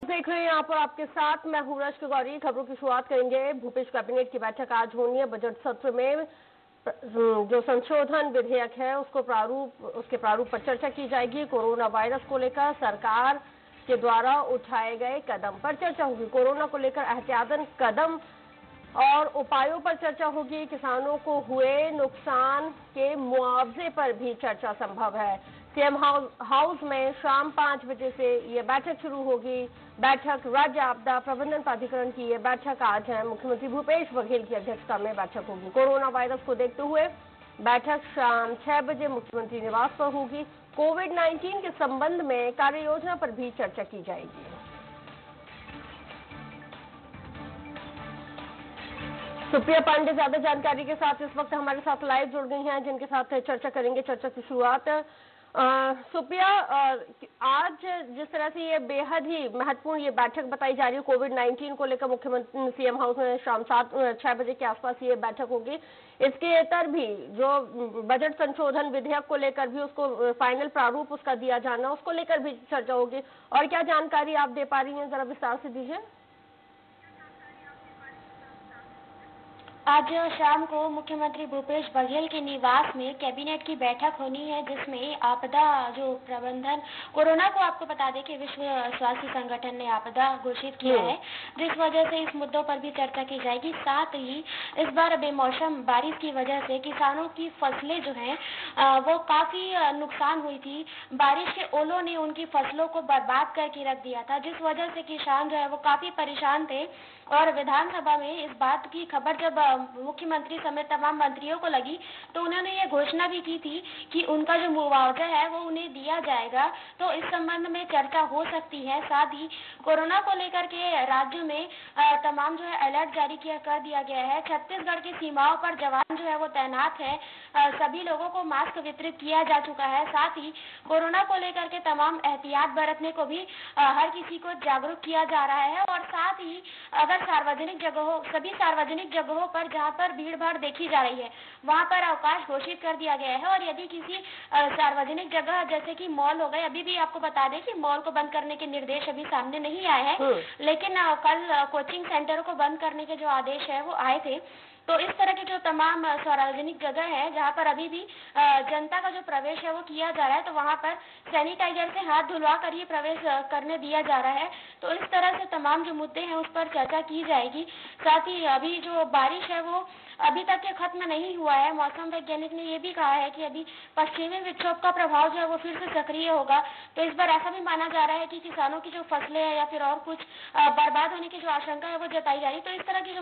देख रहे हैं यहाँ पर आपके साथ मैं हूं रश्क गौरी। खबरों की शुरुआत करेंगे। भूपेश कैबिनेट की बैठक आज होनी है। बजट सत्र में जो संशोधन विधेयक है उसके प्रारूप पर चर्चा की जाएगी। कोरोना वायरस को लेकर सरकार के द्वारा उठाए गए कदम पर चर्चा होगी। कोरोना को लेकर एहतियातन कदम और उपायों पर चर्चा होगी। किसानों को हुए नुकसान के मुआवजे पर भी चर्चा संभव है। सीएम हाउस में शाम 5 बजे से ये बैठक शुरू होगी। बैठक राज्य आपदा प्रबंधन प्राधिकरण की ये बैठक आज है। मुख्यमंत्री भूपेश बघेल की अध्यक्षता में बैठक होगी। कोरोना वायरस को देखते हुए बैठक शाम 6 बजे मुख्यमंत्री निवास पर होगी। कोविड-19 के संबंध में कार्य योजना पर भी चर्चा की जाएगी। सुप्रिया पांडे ज्यादा जानकारी के साथ इस वक्त हमारे साथ लाइव जुड़ गई हैं, जिनके साथ चर्चा करेंगे। चर्चा की शुरुआत सुप्रिया, आज जिस तरह से ये बेहद ही महत्वपूर्ण ये बैठक बताई जा रही है कोविड-19 को लेकर, मुख्यमंत्री सीएम हाउस में शाम 6 बजे के आसपास ये बैठक होगी। इसके इतर भी जो बजट संशोधन विधेयक को लेकर भी उसको फाइनल प्रारूप उसका दिया जाना, उसको लेकर भी चर्चा होगी। और क्या जानकारी आप दे पा रही हैं, जरा विस्तार से दीजिए। आज शाम को मुख्यमंत्री भूपेश बघेल के निवास में कैबिनेट की बैठक होनी है, जिसमें आपदा जो प्रबंधन, कोरोना को आपको बता दें कि विश्व स्वास्थ्य संगठन ने आपदा घोषित किया है, जिस वजह से इस मुद्दों पर भी चर्चा की जाएगी। साथ ही इस बार बेमौसम बारिश की वजह से किसानों की फसलें जो हैं वो काफी नुकसान हुई थी। बारिश के ओलों ने उनकी फसलों को बर्बाद करके रख दिया था, जिस वजह से किसान जो है वो काफी परेशान थे। और विधानसभा में इस बात की खबर जब मुख्यमंत्री समेत तमाम मंत्रियों को लगी, तो उन्होंने ये घोषणा भी की थी कि उनका जो मुआवजा है वो उन्हें दिया जाएगा। तो इस संबंध में चर्चा हो सकती है। साथ ही कोरोना को लेकर के राज्य में तमाम जो है अलर्ट जारी कर दिया गया है। छत्तीसगढ़ की सीमाओं पर जवान जो है वो तैनात है। सभी लोगों को मास्क वितरित किया जा चुका है। साथ ही कोरोना को लेकर के तमाम एहतियात बरतने को भी हर किसी को जागरूक किया जा रहा है। और साथ ही अगर सभी सार्वजनिक जगहों पर जहां पर भीड़ भाड़ देखी जा रही है, वहां पर अवकाश घोषित कर दिया गया है। और यदि किसी सार्वजनिक जगह जैसे कि मॉल हो गए, अभी भी आपको बता दें कि मॉल को बंद करने के निर्देश अभी सामने नहीं आए हैं, लेकिन कल कोचिंग सेंटरों को बंद करने के जो आदेश है वो आए थे। तो इस तरह की जो तमाम सार्वजनिक जगह है जहां पर अभी भी जनता का जो प्रवेश है वो किया जा रहा है, तो वहां पर सैनिटाइजर से हाथ धुलवा कर ही प्रवेश करने दिया जा रहा है। तो इस तरह से तमाम जो मुद्दे हैं उस पर चर्चा की जाएगी। साथ ही अभी जो बारिश है वो अभी तक के खत्म नहीं हुआ है। मौसम वैज्ञानिक ने ये भी कहा है कि अभी पश्चिमी विक्षोभ का प्रभाव जो है वो फिर से सक्रिय होगा। तो इस बार ऐसा भी माना जा रहा है कि किसानों की जो फसलें हैं या फिर और कुछ बर्बाद होने की जो आशंका है वो जताई जा रही है। तो इस तरह की जो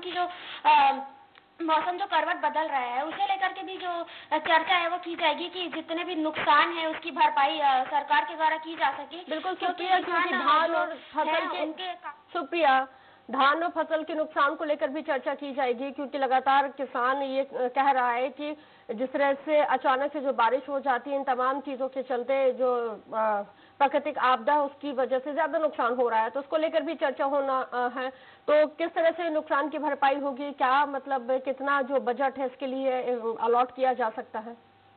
मौसम जो करवट बदल रहा है, उसे लेकर के भी जो चर्चा है वो की जाएगी कि जितने भी नुकसान है उसकी भरपाई सरकार के द्वारा की जा सके। बिल्कुल, क्योंकि धान और फसल के सुप्रिया धान और फसल के नुकसान को लेकर भी चर्चा की जाएगी, क्योंकि लगातार किसान ये कह रहा है कि जिस तरह से अचानक से जो बारिश हो जाती है, इन तमाम चीजों के चलते जो प्राकृतिक आपदा है उसकी वजह से ज्यादा नुकसान हो रहा है। तो उसको लेकर भी चर्चा होना है। तो किस तरह से नुकसान की भरपाई होगी, क्या मतलब कितना जो बजट है इसके लिए अलॉट किया जा सकता है?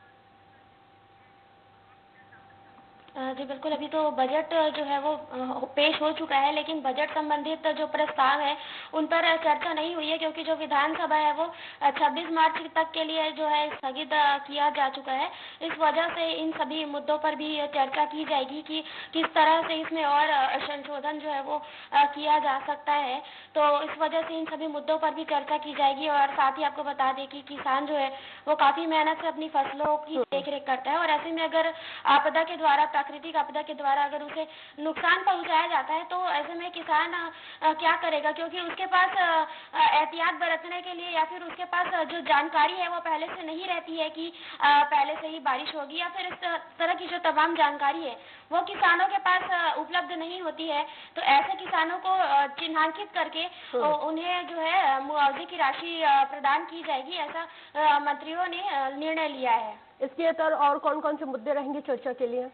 जी बिल्कुल, अभी तो बजट जो है वो पेश हो चुका है, लेकिन बजट संबंधित जो प्रस्ताव है उन पर चर्चा नहीं हुई है, क्योंकि जो विधानसभा है वो 26 मार्च तक के लिए जो है स्थगित किया जा चुका है। इस वजह से इन सभी मुद्दों पर भी चर्चा की जाएगी कि किस तरह से इसमें और संशोधन जो है वो किया जा सकता है। तो इस वजह से इन सभी मुद्दों पर भी चर्चा की जाएगी। और साथ ही आपको बता दें कि किसान जो है वो काफी मेहनत से अपनी फसलों की देखरेख करता है, और ऐसे में अगर आपदा के द्वारा, प्राकृतिक आपदा के द्वारा अगर उसे नुकसान पहुंचाया जाता है, तो ऐसे में किसान क्या करेगा, क्योंकि उसके पास एहतियात बरतने के लिए या फिर उसके पास जो जानकारी है वो पहले से नहीं रहती है कि पहले से ही बारिश होगी, या फिर इस तरह की जो तमाम जानकारी है वो किसानों के पास उपलब्ध नहीं होती है। तो ऐसे किसानों को चिन्हांकित करके उन्हें जो है मुआवजे की राशि प्रदान की जाएगी, ऐसा मंत्रियों ने निर्णय लिया है। इसके अंदर और कौन कौन से मुद्दे रहेंगे चर्चा के लिए?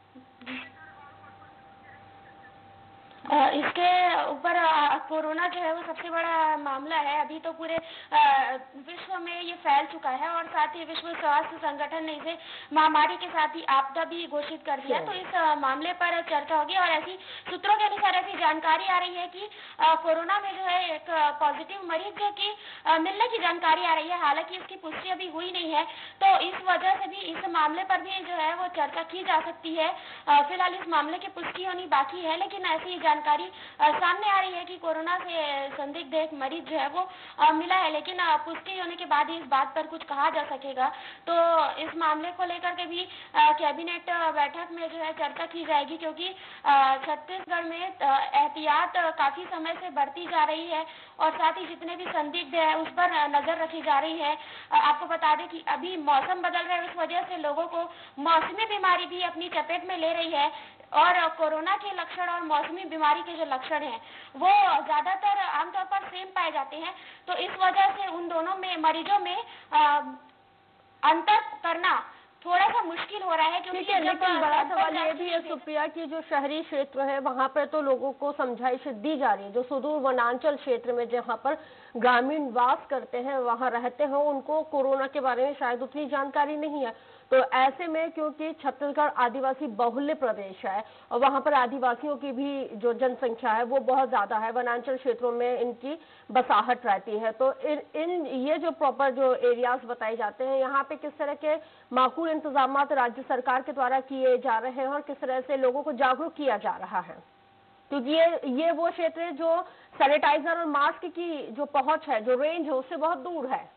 इसके ऊपर कोरोना जो है वो सबसे बड़ा मामला है। अभी तो पूरे विश्व में ये फैल चुका है, और साथ ही विश्व स्वास्थ्य संगठन ने इसे महामारी के साथ ही आपदा आपदा भी घोषित कर दिया। तो इस मामले पर चर्चा होगी और ऐसी सूत्रों के अनुसार ऐसी जानकारी आ रही है कि कोरोना में जो है एक पॉजिटिव मरीज जो कि मिलने की जानकारी आ रही है, हालांकि इसकी पुष्टि अभी हुई नहीं है। तो इस वजह से भी इस मामले पर भी जो है वो चर्चा की जा सकती है। फिलहाल इस मामले की पुष्टि होनी बाकी है, लेकिन ऐसी जानकारी सामने आ रही है कि कोरोना से संदिग्ध एक मरीज जो है वो मिला है, लेकिन पुष्टि होने के बाद ही इस बात पर कुछ कहा जा सकेगा। तो इस मामले को लेकर के भी कैबिनेट बैठक में जो है चर्चा की जाएगी, क्योंकि छत्तीसगढ़ में एहतियात काफी समय से बढ़ती जा रही है और साथ ही जितने भी संदिग्ध है उस पर नजर रखी जा रही है। आपको बता दें कि अभी मौसम बदल रहा है, उस वजह से लोगों को मौसमी बीमारी भी अपनी चपेट में ले रही है और कोरोना के लक्षण और मौसमी बीमारी के जो लक्षण हैं वो ज्यादातर आमतौर पर सेम पाए जाते हैं। तो इस वजह से उन दोनों में मरीजों में अंतर करना थोड़ा सा मुश्किल हो रहा है, क्योंकि लेकिन बड़ा सवाल ये भी है सुप्रिया कि जो शहरी क्षेत्र है वहां पर तो लोगों को समझाइश दी जा रही है, जो सुदूर वनांचल क्षेत्र में जहां पर ग्रामीण वास करते हैं, वहां रहते हैं, उनको कोरोना के बारे में शायद उतनी जानकारी नहीं है। तो ऐसे में क्योंकि छत्तीसगढ़ आदिवासी बहुल्य प्रदेश है और वहां पर आदिवासियों की भी जो जनसंख्या है वो बहुत ज्यादा है, वनांचल क्षेत्रों में इनकी बसाहट रहती है। तो ये जो प्रॉपर जो एरियाज बताए जाते हैं, यहाँ पे किस तरह के माकूल इंतजाम राज्य सरकार के द्वारा किए जा रहे हैं और किस तरह से लोगों को जागरूक किया जा रहा है, क्योंकि ये वो क्षेत्र है जो सैनिटाइजर और मास्क की जो पहुंच है, जो रेंज है, उससे बहुत दूर है।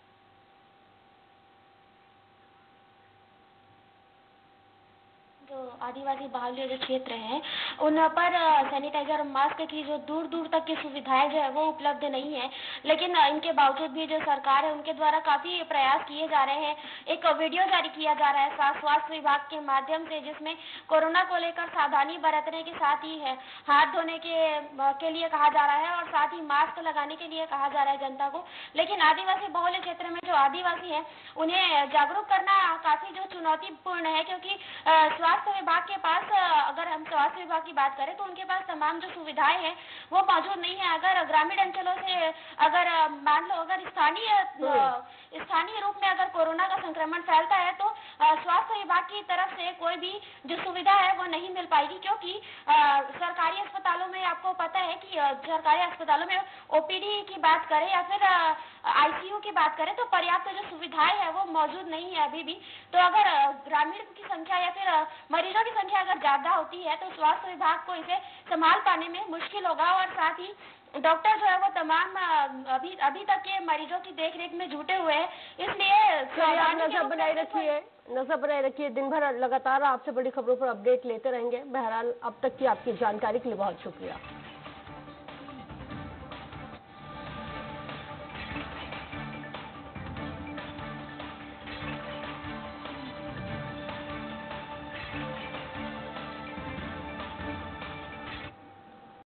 जो आदिवासी बाहुल्य जो क्षेत्र हैं उन पर सैनिटाइजर मास्क की जो दूर दूर तक की सुविधाएं जो है वो उपलब्ध नहीं है, लेकिन इनके बावजूद भी जो सरकार है उनके द्वारा काफी प्रयास किए जा रहे हैं। एक वीडियो जारी किया जा रहा है स्वास्थ्य विभाग के माध्यम से, जिसमें कोरोना को लेकर सावधानी बरतने के साथ ही है हाथ धोने के लिए कहा जा रहा है और साथ ही मास्क लगाने के लिए कहा जा रहा है जनता को। लेकिन आदिवासी बहुल्य क्षेत्र में जो आदिवासी है उन्हें जागरूक करना काफी जो चुनौतीपूर्ण है, क्योंकि स्वास्थ्य विभाग के पास, अगर हम स्वास्थ्य विभाग की बात करें तो उनके पास तमाम जो सुविधाएं हैं वो मौजूद नहीं है। अगर ग्रामीण अंचलों से अगर मान लो अगर स्थानीय रूप में अगर कोरोना का संक्रमण फैलता है तो स्वास्थ्य विभाग की तरफ से कोई भी जो सुविधा है वो नहीं मिल पाएगी, क्योंकि सरकारी अस्पतालों में आपको पता है कि सरकारी अस्पतालों में ओपीडी की बात करें या फिर आईसीयू की बात करें तो पर्याप्त जो सुविधाएं है वो मौजूद नहीं है अभी भी। तो अगर ग्रामीण की संख्या या फिर मरीजों की संख्या अगर ज्यादा होती है तो स्वास्थ्य विभाग को इसे संभाल पाने में मुश्किल होगा और साथ ही डॉक्टर जो है वो तमाम अभी तक के मरीजों की देखरेख में जुटे हुए हैं। इसलिए नजर बनाए रखिए। दिन भर लगातार आपसे बड़ी खबरों पर अपडेट लेते रहेंगे। बहरहाल अब तक की आपकी जानकारी के लिए बहुत शुक्रिया।